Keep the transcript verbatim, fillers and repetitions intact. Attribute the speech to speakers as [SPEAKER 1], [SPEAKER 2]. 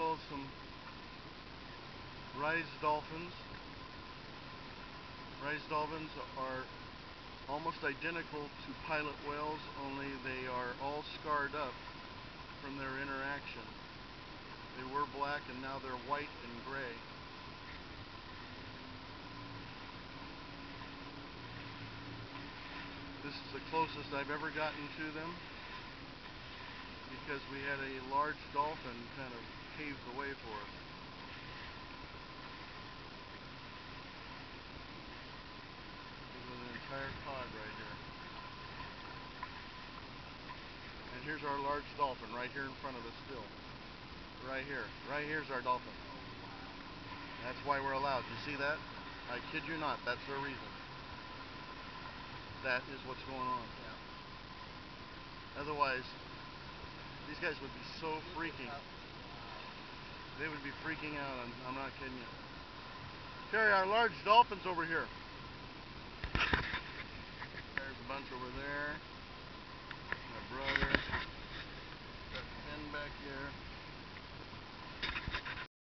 [SPEAKER 1] killed some rise dolphins. Rise dolphins are almost identical to pilot whales, only they are all scarred up from their interaction. They were black and now they're white and gray. This is the closest I've ever gotten to them because we had a large dolphin kind of pave the way for us. There's an entire pod right here. And here's our large dolphin right here in front of us still. Right here. Right here's our dolphin. That's why we're allowed. You see that? I kid you not. That's the reason. That is what's going on. Yeah. Otherwise, these guys would be so freaking. They would be freaking out. I'm, I'm not kidding you. Carry our large dolphins over here. There's a bunch over there. My brother. Got Finn back here.